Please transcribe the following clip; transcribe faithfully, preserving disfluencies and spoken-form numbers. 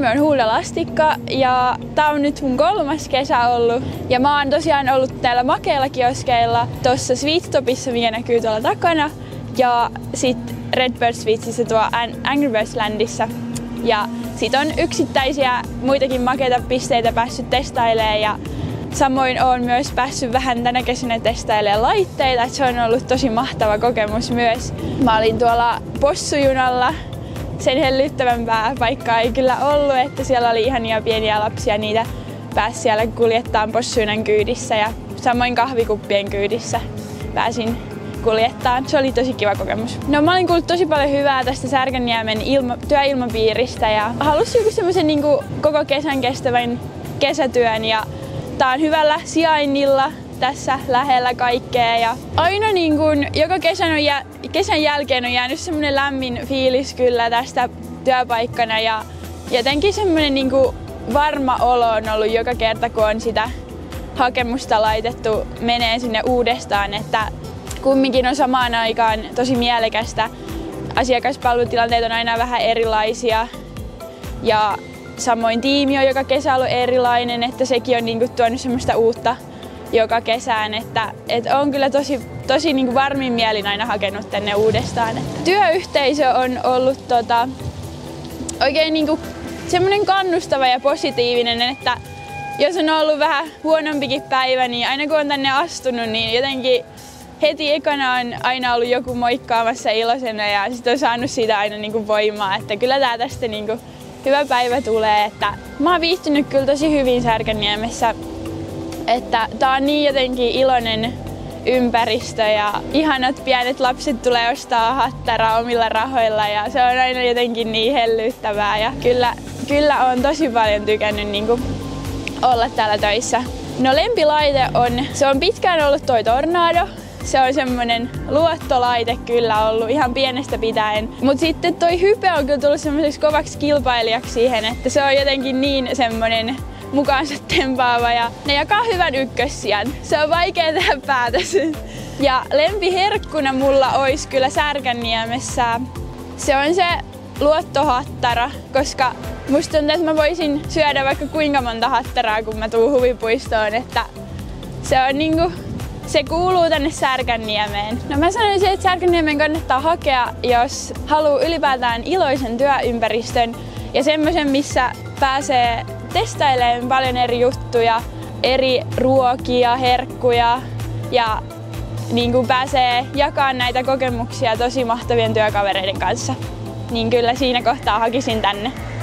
nimi on Huuda Lastikka ja tää on nyt mun kolmas kesä ollut. Ja mä oon tosiaan ollut täällä makeilla kioskeilla tossa Sweet Stopissa, mikä näkyy tuolla takana. Ja sit Redbird Sweetsissä tuo Angry Birds Landissa. Ja sit on yksittäisiä muitakin makeita pisteitä päässyt testailemaan ja samoin oon myös päässyt vähän tänä kesänä testailemaan laitteita, että se on ollut tosi mahtava kokemus myös. Mä olin tuolla possujunalla, sen hellyttävämpää paikkaa ei kyllä ollut, että siellä oli ihania pieniä lapsia, niitä pääsi siellä kuljettamaan possujunan kyydissä ja samoin kahvikuppien kyydissä pääsin kuljettaan. Se oli tosi kiva kokemus. No mä olin kuullut tosi paljon hyvää tästä Särkänniemen ilma, työilmapiiristä ja halusin joku semmoisen niin kuin koko kesän kestävän kesätyön ja tää on hyvällä sijainnilla tässä lähellä kaikkea ja aina niin kuin joka kesän, on jä, kesän jälkeen on jäänyt semmoinen lämmin fiilis kyllä tästä työpaikkana ja jotenkin semmoinen niin kuin varma olo on ollut joka kerta kun on sitä hakemusta laitettu menee sinne uudestaan, että kumminkin on samaan aikaan tosi mielekästä. Asiakaspalvelutilanteet on aina vähän erilaisia ja samoin tiimi on joka kesä ollut erilainen, että sekin on niinku tuonut semmoista uutta joka kesään, että et on kyllä tosi, tosi niinku varmin mielin aina hakenut tänne uudestaan. Työyhteisö on ollut tota, oikein niinku semmoinen kannustava ja positiivinen, että jos on ollut vähän huonompikin päivä, niin aina kun on tänne astunut, niin jotenkin heti ekana on aina ollut joku moikkaamassa iloisena ja sit on saanut siitä aina niinku voimaa, että kyllä tää tästä niinku hyvä päivä tulee, että mä oon viihtynyt kyllä tosi hyvin Särkänniemessä, että tää on niin jotenkin iloinen ympäristö ja ihanat pienet lapset tulee ostaa hattaraa omilla rahoilla ja se on aina jotenkin niin hellyttävää ja kyllä, kyllä on tosi paljon tykännyt niinku olla täällä töissä. No lempilaite on, se on pitkään ollut toi Tornado. Se on semmonen luottolaite kyllä ollut ihan pienestä pitäen. Mut sitten toi Hype on kyllä tullut semmoiseksi kovaksi kilpailijaksi siihen, että se on jotenkin niin semmonen mukaansa tempaava ja ne jakaa hyvän ykkössijan. Se on vaikea tehdä päätös. Ja lempiherkkuna mulla ois kyllä Särkänniemessä. Se on se luottohattara, koska musta tuntuu, että mä voisin syödä vaikka kuinka monta hattaraa, kun mä tuun huvipuistoon, että se on niinku se kuuluu tänne Särkänniemeen. No mä sanoisin, että Särkänniemen kannattaa hakea, jos haluaa ylipäätään iloisen työympäristön ja semmoisen, missä pääsee testailemaan paljon eri juttuja, eri ruokia, herkkuja ja niin kuin pääsee jakamaan näitä kokemuksia tosi mahtavien työkavereiden kanssa. Niin kyllä siinä kohtaa hakisin tänne.